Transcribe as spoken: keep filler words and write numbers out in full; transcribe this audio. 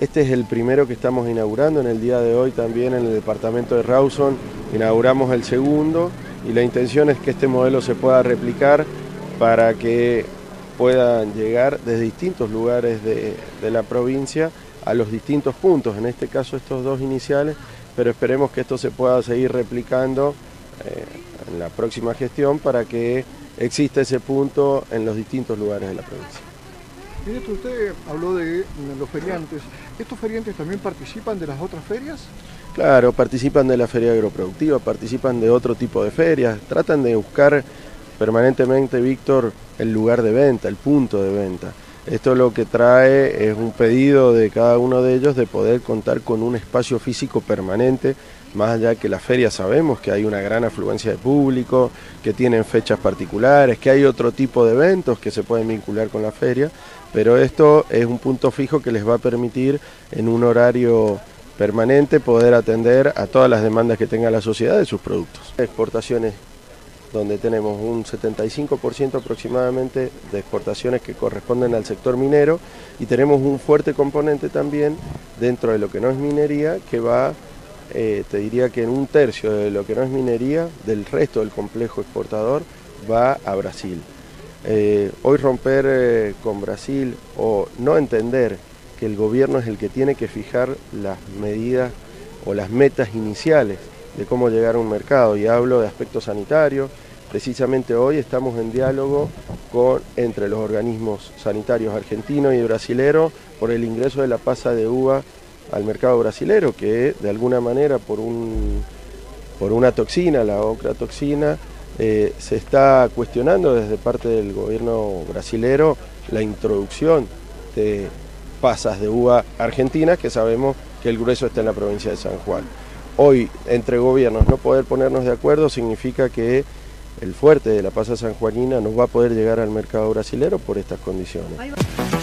Este es el primero que estamos inaugurando. En el día de hoy también en el departamento de Rawson inauguramos el segundo y la intención es que este modelo se pueda replicar para que puedan llegar desde distintos lugares de, de la provincia a los distintos puntos, en este caso estos dos iniciales, pero esperemos que esto se pueda seguir replicando eh, en la próxima gestión para que exista ese punto en los distintos lugares de la provincia. Ministro, usted habló de los feriantes. ¿Estos feriantes también participan de las otras ferias? Claro, participan de la feria agroproductiva, participan de otro tipo de ferias, tratan de buscar permanentemente, Víctor, el lugar de venta, el punto de venta. Esto lo que trae es un pedido de cada uno de ellos de poder contar con un espacio físico permanente, más allá que la feria sabemos que hay una gran afluencia de público, que tienen fechas particulares, que hay otro tipo de eventos que se pueden vincular con la feria, pero esto es un punto fijo que les va a permitir en un horario permanente poder atender a todas las demandas que tenga la sociedad de sus productos. Exportaciones donde tenemos un setenta y cinco por ciento aproximadamente de exportaciones que corresponden al sector minero y tenemos un fuerte componente también dentro de lo que no es minería que va, eh, te diría que en un tercio de lo que no es minería, del resto del complejo exportador, va a Brasil. Eh, hoy romper eh, con Brasil o no entender que el gobierno es el que tiene que fijar las medidas o las metas iniciales de cómo llegar a un mercado, y hablo de aspectos sanitarios. Precisamente hoy estamos en diálogo con, entre los organismos sanitarios argentinos y brasileros por el ingreso de la pasa de uva al mercado brasilero, que de alguna manera por, un, por una toxina, la ocratoxina, eh, se está cuestionando desde parte del gobierno brasilero la introducción de pasas de uva argentinas, que sabemos que el grueso está en la provincia de San Juan. Hoy, entre gobiernos, no poder ponernos de acuerdo significa que el fuerte de la pasa sanjuanina no va a poder llegar al mercado brasilero por estas condiciones.